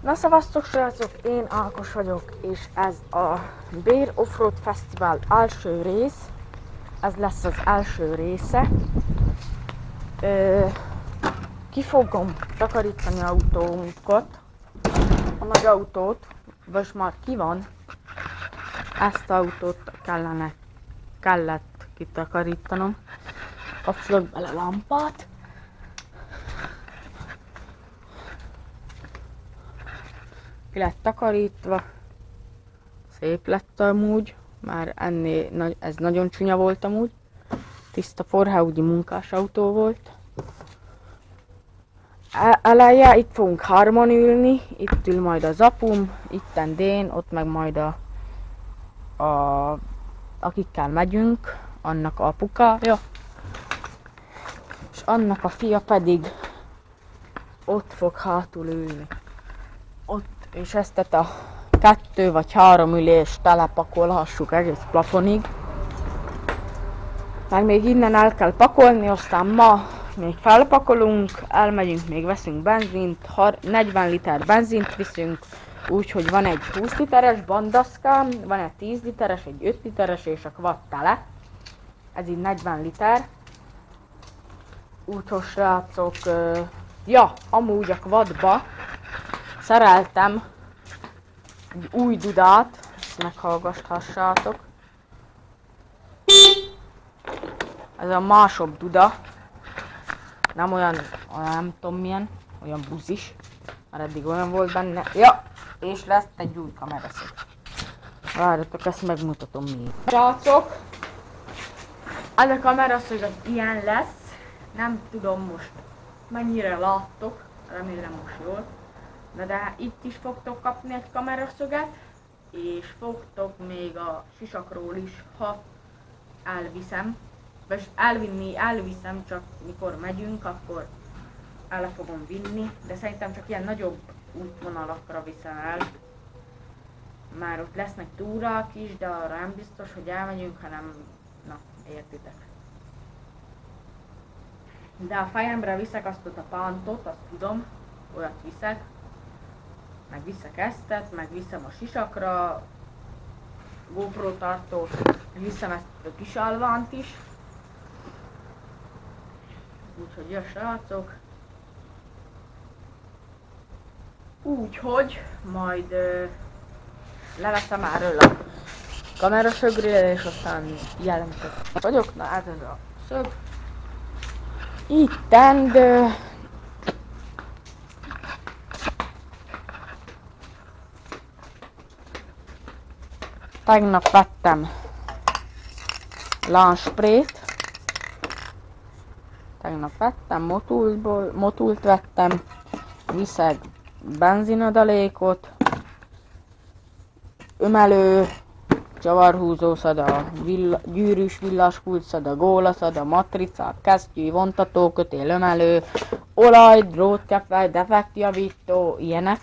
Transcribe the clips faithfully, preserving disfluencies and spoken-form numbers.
Na szevasztok srácok, én Ákos vagyok, és ez a Bear Offroad Fesztivál első rész. Ez lesz az első része. Ö, ki fogom takarítani autónkat, a nagy autót, vagy már ki van. Ezt az autót kellene, kellett kitakarítanom. Kapcsolok bele lampát. Ki lett takarítva, szép lett amúgy, már ennél ez nagyon csúnya volt amúgy, tiszta Ford munkásautó volt. Eleje, itt fogunk hárman ülni, itt ül majd az apum, itten Dén, ott meg majd a, a akikkel megyünk, annak a apukája, és annak a fia pedig ott fog hátul ülni. Ott, és ezt a kettő vagy három ülést telepakolhassuk egész plafonig. Meg még innen el kell pakolni, aztán ma még felpakolunk, elmegyünk, még veszünk benzint, negyven liter benzint viszünk, úgyhogy van egy húsz literes bandaszkám, van egy tíz literes, egy öt literes és a quad tele. Ez így negyven liter. Úgyhogy srácok, ja, amúgy a quadba szereltem egy új dudát, ezt meghallgathassátok. Ez a másobb duda, nem olyan, nem tudom milyen, olyan buzis, már eddig olyan volt benne. Ja, és lesz egy új kameraszög. Várjatok, ezt megmutatom mi. Srácok, ez a kameraszög az ilyen lesz, nem tudom most mennyire láttok, remélem most jól. Na de itt is fogtok kapni egy kameraszöget, és fogtok még a sisakról is, ha elviszem. Vagy elvinni, elviszem, csak mikor megyünk, akkor el fogom vinni. De szerintem csak ilyen nagyobb útvonalakra viszem el. Már ott lesznek túrák is, de arra nem biztos, hogy elmegyünk, hanem, na, értitek. De a fejemre viszek azt ott a pántot, azt tudom, olyat viszek. Meg viszek eztet, meg viszem a sisakra, GoPro tartót, viszem ezt a kis alvánt is. Úgyhogy a srácok. Úgyhogy majd ö, leveszem erről a kameraszögről, és aztán jelentek vagyok. Na ez az a szög. Itten, de tegnap vettem lánsprét, tegnap vettem, motultból, motult vettem, viszek benzinadalékot, ömelő, csavarhúzószada, vill gyűrűs villaskulcsszada, gólaszada, matricák, kesztyű, vontató, kötél, ömelő, olaj, drótkefej, defektjavító, ilyenek.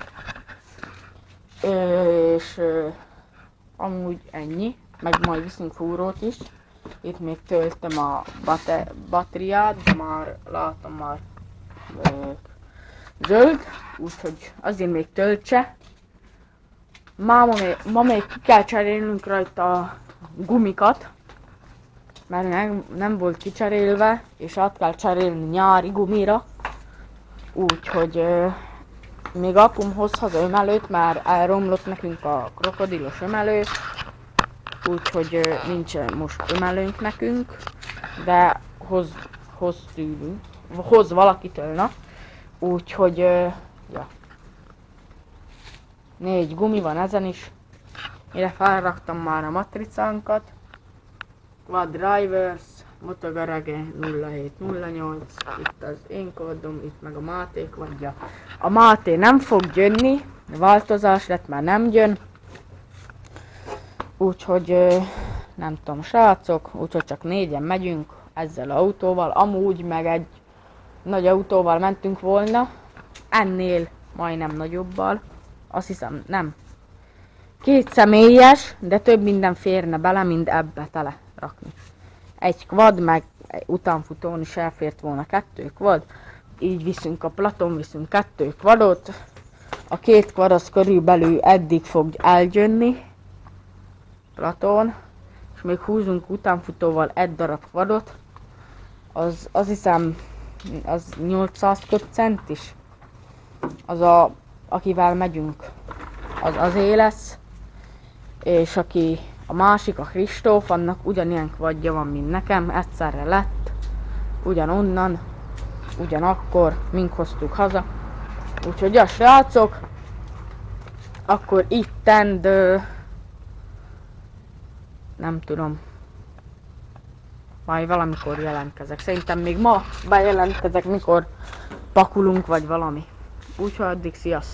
Ö, és ö, amúgy ennyi, meg majd viszünk fúrót is. Itt még töltöm a batériát, de már látom már ö, zöld, úgyhogy azért még töltse. Ma, még, ma még ki kell cserélnünk rajta a gumikat, mert nem, nem volt kicserélve, és át kell cserélni nyári gumira. Úgyhogy ö, még apum hoz haza ömelőt, már elromlott nekünk a krokodilos ömelő, úgyhogy nincs most ömelőnk nekünk, de hoz, hoz tőlünk, hoz valakitől, na. Úgyhogy, ja. Négy gumi van ezen is. Ide felraktam már a matricánkat. Quad Drivers, Motogarage nulla hét nulla nyolc, itt az én kódom, itt meg a Máté kódja. A Máté nem fog jönni, változás lett, már nem jön. Úgyhogy nem tudom, srácok, úgyhogy csak négyen megyünk ezzel az autóval. Amúgy meg egy nagy autóval mentünk volna, ennél majdnem nagyobbal. Azt hiszem, nem. Két személyes, de több minden férne bele, mint ebbe tele rakni. Egy quad, meg utánfutón is elfért volna kettő quad. Így viszünk a platon, viszünk kettő quadot. A két kvar az körülbelül eddig fog elgyönni, Platón, és még húzunk utánfutóval egy darab kvarot, az, az hiszem, az nyolcszáz cent is, az a, akivel megyünk, az azé lesz, és aki a másik, a Kristóf, annak ugyanilyen kvadja van, mint nekem, egyszerre lett, ugyanonnan, ugyanakkor, mink hoztuk haza. Úgyhogy a srácok, akkor ittend, nem tudom, majd valamikor jelentkezek. Szerintem még ma bejelentkezek, mikor pakulunk, vagy valami. Úgyhogy addig sziasztok!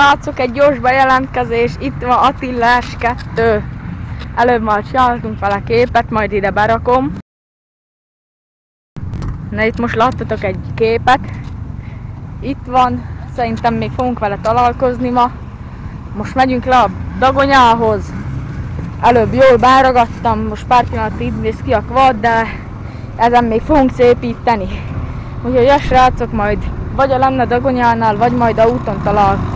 srácok, egy gyors bejelentkezés, itt van Attila es kettő. Előbb már csináltunk vele képet, majd ide berakom. Na itt most láttatok egy képet. Itt van, szerintem még fogunk vele találkozni ma. Most megyünk le a Dagonyához. Előbb jól beragadtam, most pár pillanat így néz ki a quad, de ezen még fogunk szépíteni. Úgyhogy a srácok, majd vagy a lenne Dagonyánál, vagy majd a úton találkozunk.